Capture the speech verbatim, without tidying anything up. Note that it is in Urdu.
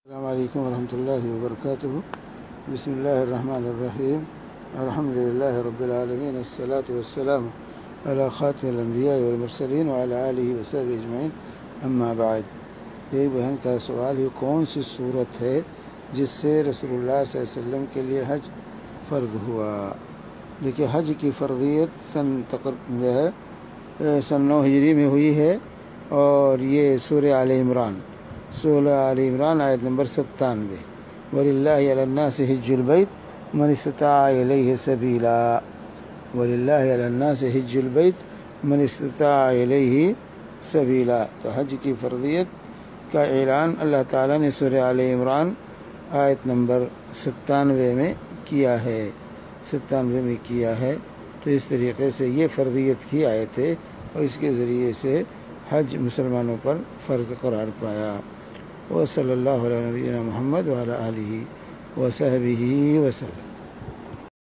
السلام علیکم ورحمۃ اللہ وبرکاتہ. بسم اللہ الرحمن الرحیم. الحمد للہ رب العالمین. الصلاۃ والسلام علی خاتم الانبیاء والمرسلین وعلی آلہ وصحبہ اجمعین. اما بعد. ایک بہن کا سوال ہے، کون سی صورت ہے جس سے رسول اللہ صلی اللہ علیہ وسلم کے لیے حج فرض ہوا؟ دیکھیے، حج کی فرضیت سن تقریباً جو ہے سن نو ہجری میں ہوئی ہے، اور یہ سورہ آل عمران سورہ آل عمران آیت نمبر ستانوے. وَلِلَّهِ عَلَى النَّاسِ حِجُّ الْبَيْتِ مَنِ اسْتَطَاعَ إِلَيْهِ سَبِيلًا. وَلِلَّهِ عَلَى النَّاسِ حِجُّ الْبَيْتِ مَنِ اسْتَطَاعَ إِلَيْهِ سَبِيلًا. تو حج کی فرضیت کا اعلان اللہ تعالیٰ نے سورہ آل عمران آیت نمبر ستانوے میں کیا ہے ستانوے میں کیا ہے تو اس طریقے سے یہ فرضیت کی آیت ہے، اور اس کے ذریعے سے حج مسلمانوں پر فرض قرار پایا. وصلی اللہ علیہ نبینا محمد وعلی آلہ وصحبہ وسلم.